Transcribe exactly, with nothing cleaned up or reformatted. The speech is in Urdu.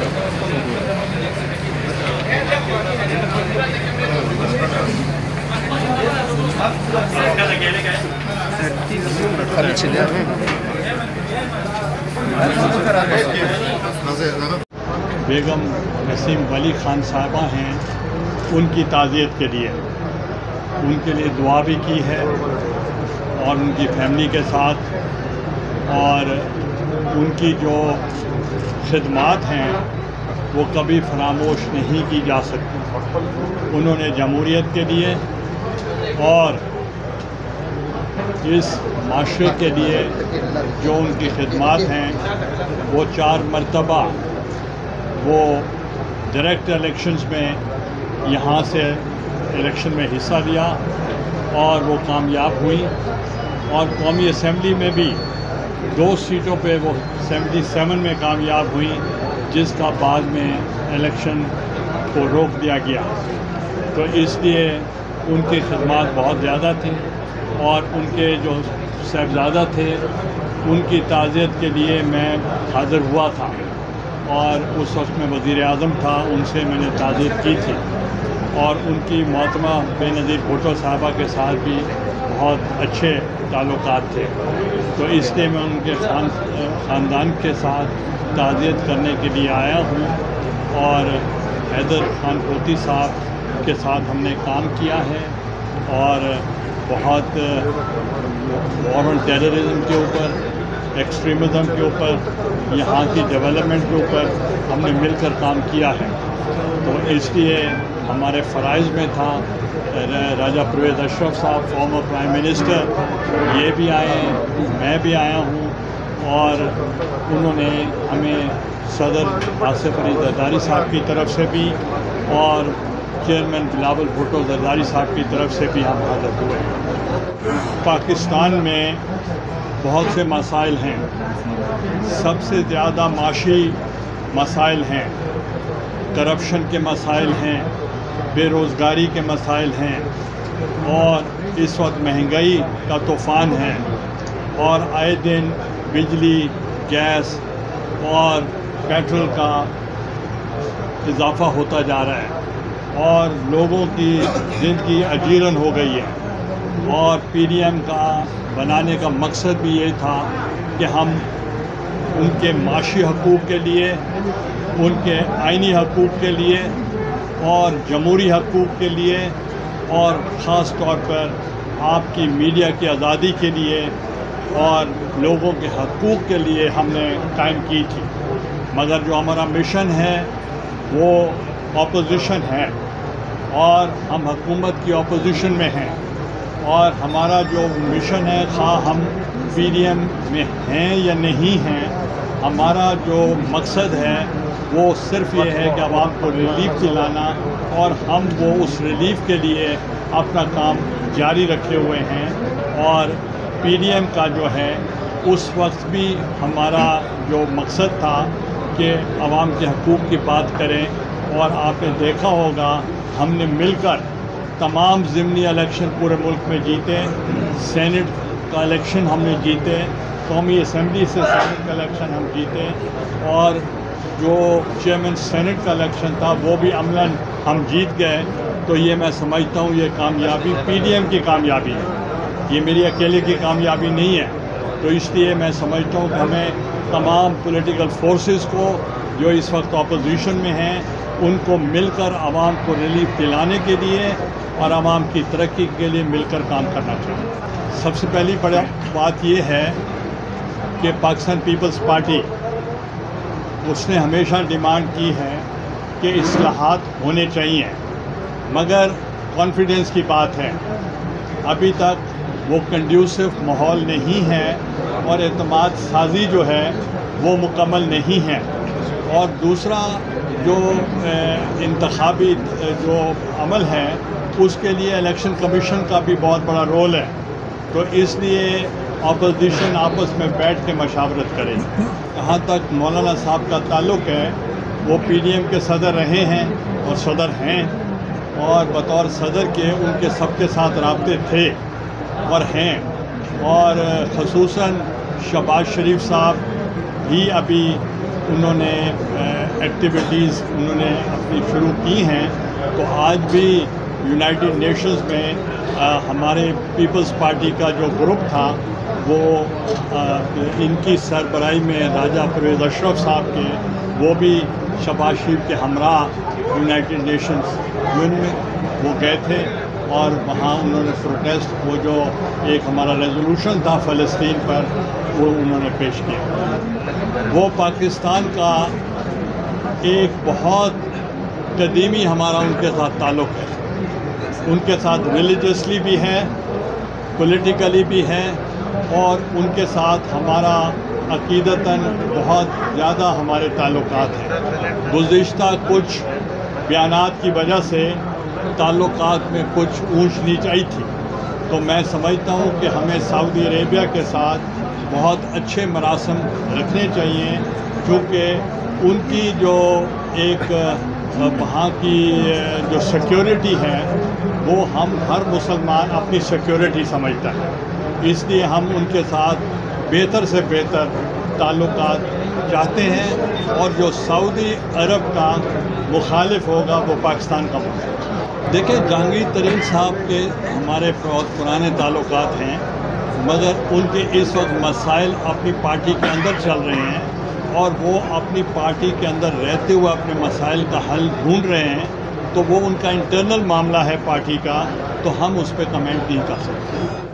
بیگم نسیم ولی خان صاحبہ ہیں، ان کی تعزیت کے لیے ان کے لیے دعا بھی کی ہے، اور ان کی فیملی کے ساتھ، اور ان کی جو خدمات ہیں وہ کبھی فراموش نہیں کی جا سکتی۔ انہوں نے جمہوریت کے لیے اور اس معاشرے کے لیے جو ان کی خدمات ہیں، وہ چار مرتبہ وہ ڈائریکٹ الیکشنز میں یہاں سے الیکشن میں حصہ لیا اور وہ کامیاب ہوئی، اور قومی اسمبلی میں بھی دو سیٹوں پہ وہ سیونٹی سیون میں کامیاب ہوئی، جس کا بعد میں الیکشن کو روک دیا گیا۔ تو اس لیے ان کی خدمات بہت زیادہ تھیں، اور ان کے جو صاحبزادہ تھے ان کی تعزیت کے لیے میں حاضر ہوا تھا، اور اس وقت میں وزیر اعظم تھا، ان سے میں نے تعزیت کی تھی، اور ان کی محترمہ بے نظیر بھٹو صاحبہ کے ساتھ بھی بہت اچھے تعلقات تھے۔ تو اس لیے میں ان کے خان خاندان کے ساتھ تعزیت کرنے کے لیے آیا ہوں، اور حیدر خان کوتی صاحب کے ساتھ ہم نے کام کیا ہے، اور بہت وار آن ٹیررزم کے اوپر، ایکسٹریمزم کے اوپر، یہاں کی ڈیولپمنٹ کے اوپر ہم نے مل کر کام کیا ہے۔ تو اس لیے ہمارے فرائض میں تھا، راجہ پرویز اشرف صاحب فارمر پرائم منسٹر یہ بھی آئے ہیں، میں بھی آیا ہوں، اور انہوں نے ہمیں صدر آصف علی زرداری صاحب کی طرف سے بھی اور چیئرمین بلاول بھٹو زرداری صاحب کی طرف سے بھی ہم حاضر ہوئے ہیں۔ پاکستان میں بہت سے مسائل ہیں، سب سے زیادہ معاشی مسائل ہیں، کرپشن کے مسائل ہیں، بے روزگاری کے مسائل ہیں، اور اس وقت مہنگائی کا طوفان ہے، اور آئے دن بجلی، گیس اور پیٹرول کا اضافہ ہوتا جا رہا ہے، اور لوگوں کی زندگی اجیرن ہو گئی ہے۔ اور پی ڈی ایم کا بنانے کا مقصد بھی یہ تھا کہ ہم ان کے معاشی حقوق کے لیے، ان کے آئینی حقوق کے لیے اور جمہوری حقوق کے لیے، اور خاص طور پر آپ کی میڈیا کی آزادی کے لیے اور لوگوں کے حقوق کے لیے ہم نے قائم کی تھی۔ مگر جو ہمارا مشن ہے وہ اپوزیشن ہے، اور ہم حکومت کی اپوزیشن میں ہیں، اور ہمارا جو مشن ہے، خواہ ہم پی ڈی ایم میں ہیں یا نہیں ہیں، ہمارا جو مقصد ہے وہ صرف یہ ہے کہ عوام کو ریلیف دلانا، اور ہم وہ اس ریلیف کے لیے اپنا کام جاری رکھے ہوئے ہیں۔ اور پی ڈی ایم کا جو ہے اس وقت بھی ہمارا جو مقصد تھا کہ عوام کے حقوق کی بات کریں، اور آپ نے دیکھا ہوگا ہم نے مل کر تمام ضمنی الیکشن پورے ملک میں جیتے، سینٹ کا الیکشن ہم نے جیتے، قومی اسمبلی سے سینٹ کا الیکشن ہم جیتے، اور جو چیئرمین سینٹ کا الیکشن تھا وہ بھی عملاً ہم جیت گئے۔ تو یہ میں سمجھتا ہوں یہ کامیابی پی ڈی ایم کی کامیابی ہے، یہ میری اکیلے کی کامیابی نہیں ہے۔ تو اس لیے میں سمجھتا ہوں کہ ہمیں تمام پولیٹیکل فورسز کو جو اس وقت اپوزیشن میں ہیں ان کو مل کر عوام کو ریلیف دلانے کے لیے اور عوام کی ترقی کے لیے مل کر کام کرنا چاہیے۔ سب سے پہلی بڑی بات یہ ہے کہ پاکستان پیپلز پارٹی اس نے ہمیشہ ڈیمانڈ کی ہے کہ اصلاحات ہونے چاہیے، مگر کانفیڈنس کی بات ہے، ابھی تک وہ کنڈیوسو ماحول نہیں ہے، اور اعتماد سازی جو ہے وہ مکمل نہیں ہے۔ اور دوسرا جو انتخابی جو عمل ہے اس کے لیے الیکشن کمیشن کا بھی بہت بڑا رول ہے، تو اس لیے اپوزیشن آپس میں بیٹھ کے مشاورت کرے۔ جہاں تک مولانا صاحب کا تعلق ہے، وہ پی ڈی ایم کے صدر رہے ہیں اور صدر ہیں، اور بطور صدر کے ان کے سب کے ساتھ رابطے تھے اور ہیں، اور خصوصاً شہباز شریف صاحب بھی ابھی انہوں نے ایکٹیویٹیز انہوں نے اپنی شروع کی ہیں، تو آج بھی یونائٹڈ نیشنز میں آ, ہمارے پیپلز پارٹی کا جو گروپ تھا وہ آ, ان کی سربراہی میں راجہ پرویز اشرف صاحب کے، وہ بھی شہباز شریف کے ہمراہ یونائٹڈ نیشنز یون میں وہ گئے تھے، اور وہاں انہوں نے پروٹیسٹ، وہ جو ایک ہمارا ریزولوشن تھا فلسطین پر، وہ انہوں نے پیش کیا۔ وہ پاکستان کا ایک بہت قدیمی ہمارا ان کے ساتھ تعلق ہے، ان کے ساتھ ریلیجسلی بھی ہے، پولیٹیکلی بھی ہے، اور ان کے ساتھ ہمارا عقیدتاً بہت زیادہ ہمارے تعلقات ہیں۔ گزشتہ کچھ بیانات کی وجہ سے تعلقات میں کچھ اونچ نیچ آئی تھی، تو میں سمجھتا ہوں کہ ہمیں سعودی عربیہ کے ساتھ بہت اچھے مراسم رکھنے چاہیے، کیونکہ ان کی جو ایک وہاں کی جو سیکیورٹی ہے وہ ہم ہر مسلمان اپنی سیکیورٹی سمجھتا ہے، اس لیے ہم ان کے ساتھ بہتر سے بہتر تعلقات چاہتے ہیں، اور جو سعودی عرب کا مخالف ہوگا وہ پاکستان کا مخالف۔ دیکھیں، جہانگیر ترین صاحب کے ہمارے بہت پرانے تعلقات ہیں، مگر ان کے اس وقت مسائل اپنی پارٹی کے اندر چل رہے ہیں، اور وہ اپنی پارٹی کے اندر رہتے ہوئے اپنے مسائل کا حل ڈھونڈ رہے ہیں، تو وہ ان کا انٹرنل معاملہ ہے پارٹی کا، تو ہم اس پہ کمنٹ نہیں کر سکتے۔